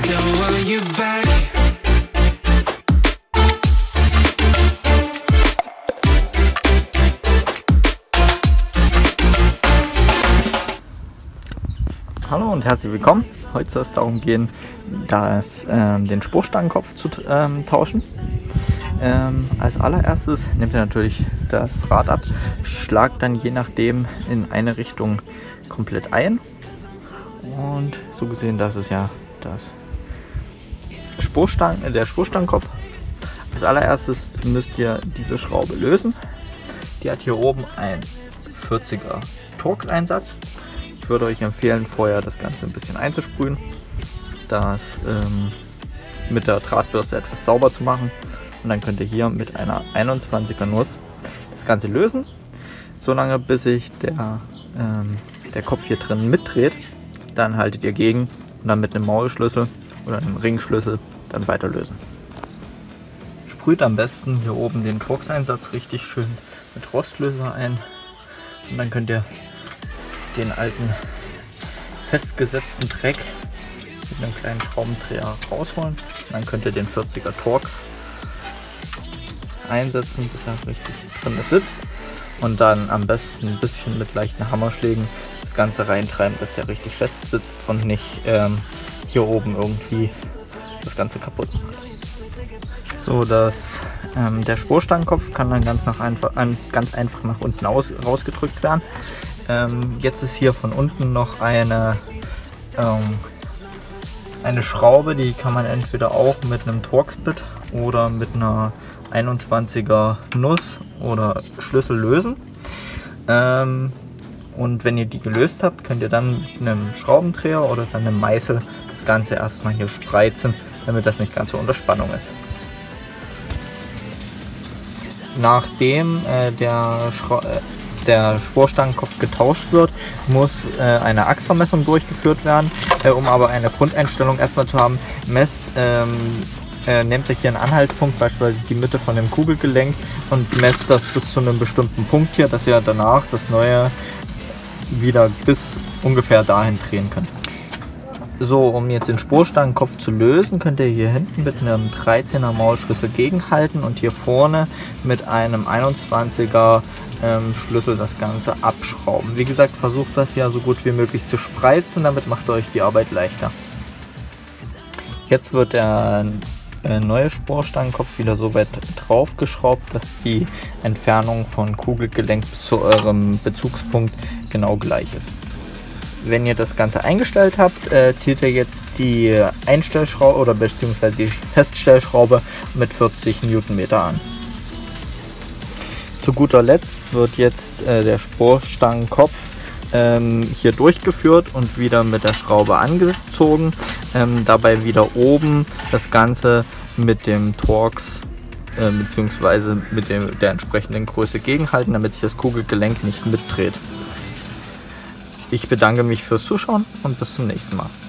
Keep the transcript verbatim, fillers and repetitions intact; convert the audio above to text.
don't want you back. Hallo und herzlich willkommen. Heute soll es darum gehen, das, ähm, den Spurstangenkopf zu ähm, tauschen. Ähm, als allererstes nehmt ihr natürlich das Rad ab, schlagt dann je nachdem in eine Richtung komplett ein. Und so gesehen, das ist ja das Spurstang, äh, der Spurstangenkopf. Als allererstes müsst ihr diese Schraube lösen. Die hat hier oben einen vierziger Torx-Einsatz. Ich würde euch empfehlen, vorher das Ganze ein bisschen einzusprühen, das ähm, mit der Drahtbürste etwas sauber zu machen. Und dann könnt ihr hier mit einer einundzwanziger Nuss das Ganze lösen, solange bis sich der, ähm, der Kopf hier drin mitdreht. Dann haltet ihr gegen und dann mit einem Maulschlüssel oder einem Ringschlüssel dann weiter lösen. Sprüht am besten hier oben den Torx-Einsatz richtig schön mit Rostlöser ein und dann könnt ihr den alten festgesetzten Dreck mit einem kleinen Schraubendreher rausholen. Dann könnt ihr den vierziger Torx einsetzen, bis er richtig drin sitzt und dann am besten ein bisschen mit leichten Hammerschlägen das Ganze reintreiben, dass der richtig fest sitzt und nicht ähm, hier oben irgendwie das Ganze kaputt macht. So, dass ähm, der Spurstangenkopf kann dann ganz, nach einfach, ein, ganz einfach nach unten aus, rausgedrückt werden. Ähm, jetzt ist hier von unten noch eine ähm, eine Schraube, die kann man entweder auch mit einem Torx-Bit oder mit einer einundzwanziger Nuss oder Schlüssel lösen. Ähm, und wenn ihr die gelöst habt, könnt ihr dann mit einem Schraubendreher oder dann einem Meißel das Ganze erstmal hier spreizen, damit das nicht ganz so unter Spannung ist. Nachdem äh, der, Schra äh, der Spurstangenkopf getauscht wird, muss äh, eine Achsvermessung durchgeführt werden. Äh, um aber eine Grundeinstellung erstmal zu haben, messt ähm, Äh, nehmt euch hier einen Anhaltspunkt, beispielsweise die Mitte von dem Kugelgelenk und messt das bis zu einem bestimmten Punkt hier, dass ihr danach das neue wieder bis ungefähr dahin drehen könnt. So, um jetzt den Spurstangenkopf zu lösen, könnt ihr hier hinten mit einem dreizehner Maulschlüssel gegenhalten und hier vorne mit einem einundzwanziger ähm, Schlüssel das Ganze abschrauben. Wie gesagt, versucht das ja so gut wie möglich zu spreizen, damit macht ihr euch die Arbeit leichter. Jetzt wird der äh, neue Spurstangenkopf wieder so weit drauf geschraubt, dass die Entfernung von Kugelgelenk bis zu eurem Bezugspunkt genau gleich ist. Wenn ihr das Ganze eingestellt habt, äh, zieht ihr jetzt die Einstellschraube oder beziehungsweise die Feststellschraube mit vierzig Newtonmeter an. Zu guter Letzt wird jetzt äh, der Spurstangenkopf ähm, hier durchgeführt und wieder mit der Schraube angezogen. Ähm, dabei wieder oben das Ganze mit dem Torx äh, bzw. mit dem, der entsprechenden Größe gegenhalten, damit sich das Kugelgelenk nicht mitdreht. Ich bedanke mich fürs Zuschauen und bis zum nächsten Mal.